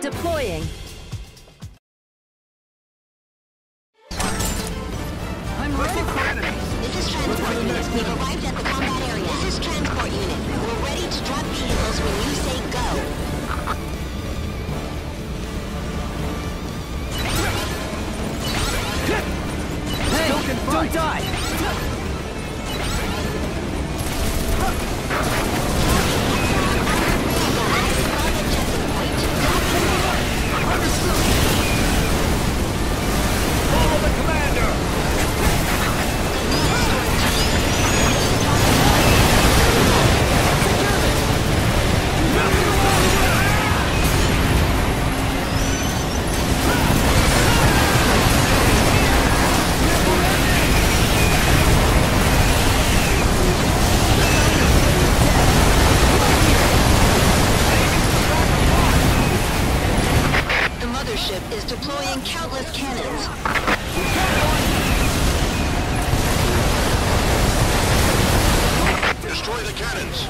Deploying. I'm ready for enemies. This is transport unit. We've arrived at the combat area. This is transport unit. We're ready to drop vehicles when you say go. Hey, don't die! Follow the commander! The mothership is deploying countless cannons. Destroy the cannons!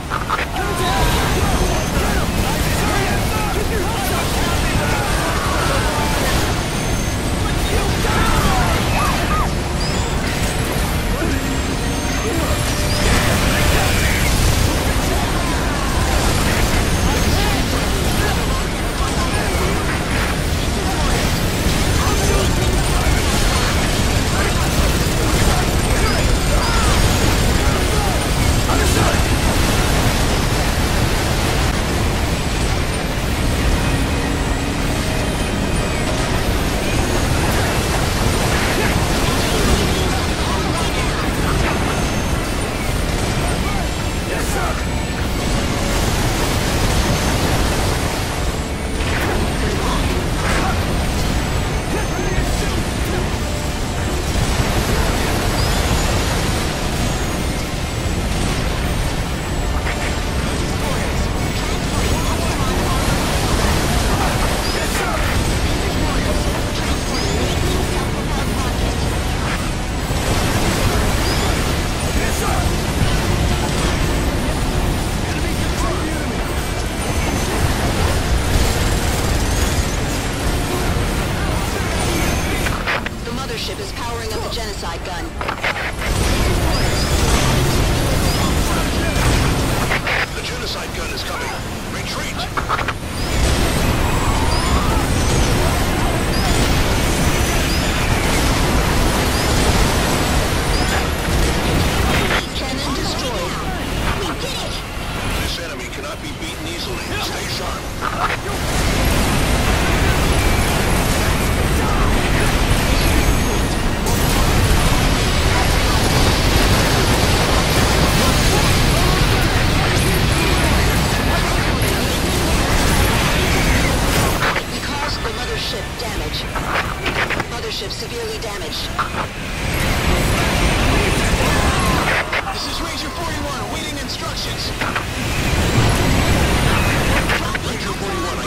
The mothership is powering up the genocide gun. The genocide gun is coming! Retreat! Cannon destroyed. We did it! This enemy cannot be beaten easily. Stay sharp. We caused the mothership damage. Mothership severely damaged. This is Ranger 41, awaiting instructions. Ranger 41,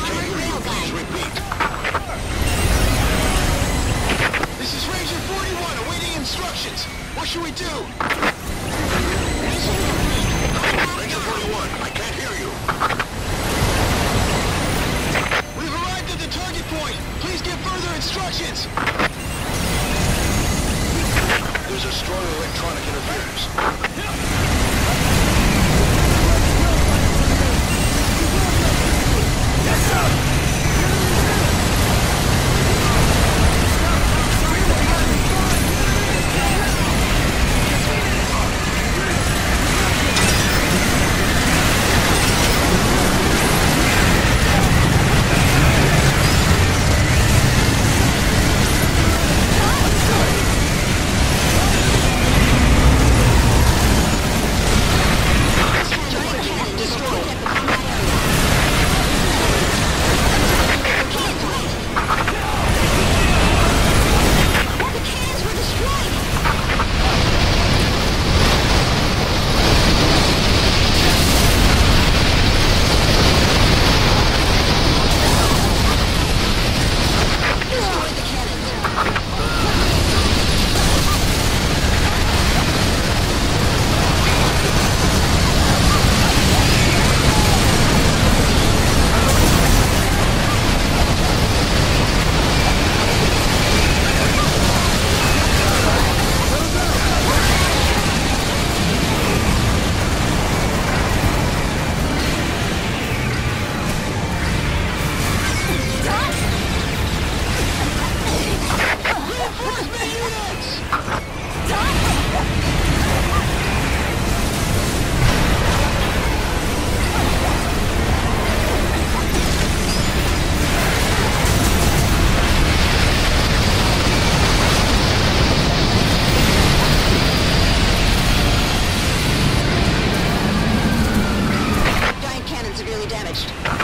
damaged.